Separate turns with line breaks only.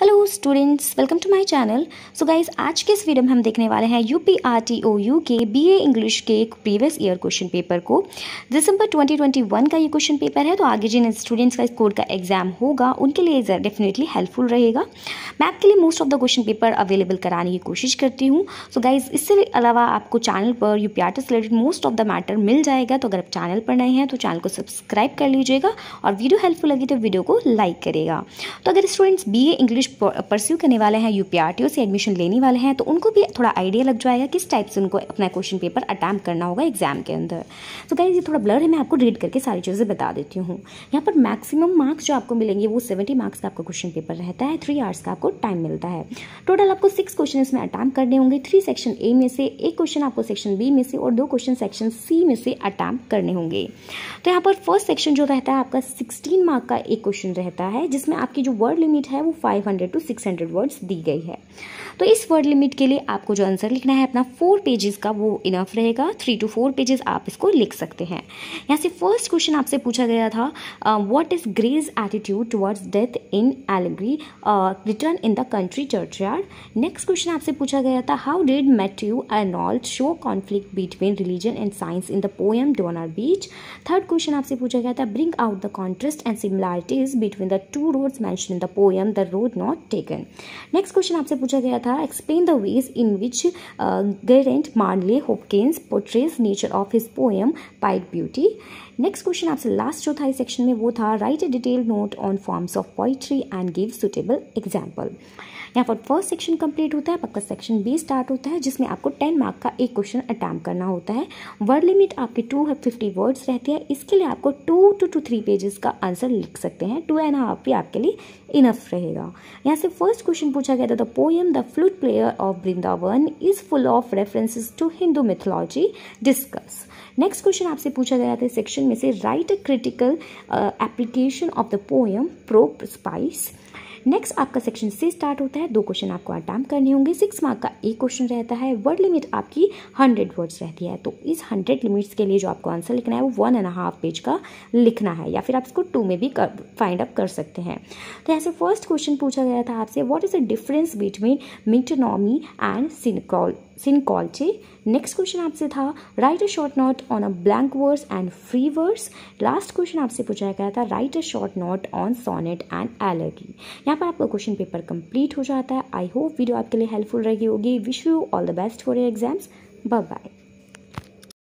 Hello students, welcome to my channel. So guys, आज के इस वीडियो में हम देखने वाले हैं UPRTOU के BA इंग्लिश के एक प्रीवियस ईयर क्वेश्चन पेपर को। दिसंबर 2021 का ये क्वेश्चन पेपर है, तो आगे जिन स्टूडेंट्स का इस कोड का एग्जाम होगा उनके लिए डेफिनेटली हेल्पफुल रहेगा। मैं आपके लिए most of the question paper available कराने की कोशिश करती हूँ। सो गाइज, इससे अलावा आपको चैनल पर UPRT से related most of the matter मिल जाएगा। तो अगर आप चैनल पर नए हैं तो चैनल को सब्सक्राइब कर लीजिएगा और वीडियो हेल्पफुल लगी तो वीडियो को लाइक करेगा। तो अगर स्टूडेंट्स BA इंग्लिश परस्यू करने वाले हैं, UPRTO से एडमिशन लेने वाले हैं, तो उनको भी थोड़ा आइडिया लग जाएगा किस टाइप से उनको अपना क्वेश्चन पेपर अटैम्प्ट करना होगा एग्जाम के अंदर। तो गाइस, ये थोड़ा ब्लर है, मैं आपको रीड करके सारी चीज़ें बता देती हूँ। यहाँ पर मैक्सिमम मार्क्स जो आपको मिलेंगे वो 70 मार्क्स का आपका क्वेश्चन पेपर रहता है। 3 आवर्स का आपको टाइम मिलता है। टोटल आपको 6 क्वेश्चन इसमें अटैम्प्ट करने होंगे। 3 सेक्शन A में से, 1 क्वेश्चन आपको सेक्शन B में से और 2 क्वेश्चन सेक्शन C में से अटैम्प्ट करने होंगे। तो यहाँ पर फर्स्ट सेक्शन जो रहता है आपका 16 मार्क का एक क्वेश्चन रहता है, जिसमें आपकी जो वर्ड लिमिट है वो 500 to 600 वर्ड्स दी गई है। तो इस वर्ड लिमिट के लिए आपको जो आंसर लिखना है अपना 4 पेजेस का, वो इनफ रहेगा। 3 to 4 पेजेस आप इसको लिख सकते हैं। यहाँ से फर्स्ट क्वेश्चन आपसे पूछा गया था, what is Gray's attitude towards death in एलिगरी written in the country churchyard. Next question आपसे पूछा गया था, how did Matthew Arnold show conflict between religion and science in the poem Dover beach. Third question आपसे पूछा गया था, bring out the contrast and similarities between the 2 roads mentioned in the poem the road not taken. Next question आपसे पूछा गया था, explain the ways in which Gerard Manley Hopkins portrays nature of his poem pied beauty. Next question आपसे last जो था इस section में वो था, write a detailed note on forms of poetry and give suitable example. यहाँ पर first section complete होता है, आपका सेक्शन B स्टार्ट होता है, जिसमें आपको 10 मार्क का एक क्वेश्चन अटैम्प्ट करना होता है। वर्ड लिमिट आपके 250 वर्ड्स रहती है। इसके लिए आपको 2 to 3 पेजेस का आंसर लिख सकते हैं। 2.5 भी आपके लिए इनफ रहेगा। यहाँ से फर्स्ट क्वेश्चन पूछा गया था, the poem the flute player of Vrindavan is full of references to Hindu mythology, discuss. Next question आपसे पूछा गया था सेक्शन में से, write a critical appreciation of the poem Prospice. Next आपका सेक्शन से स्टार्ट होता है। 2 क्वेश्चन आपको अटैम्प्ट करने होंगे। 6 मार्क का एक क्वेश्चन रहता है। वर्ड लिमिट आपकी 100 वर्ड्स रहती है। तो इस 100 लिमिट्स के लिए जो आपको आंसर लिखना है वो 1.5 पेज का लिखना है, या फिर आप इसको 2 में भी फाइंड अप कर सकते हैं। तो ऐसे फर्स्ट क्वेश्चन पूछा गया था आपसे, what is the difference between metonymy and synecdoche. Next question आपसे था, write a short note on a blank verse and free verse. Last question आपसे पूछा गया था, write a short note on sonnet and elegy. यहाँ पर आपका question paper complete हो जाता है। आई होप वीडियो आपके लिए हेल्पफुल रही होगी। Wish you all the best for your exams. Bye bye.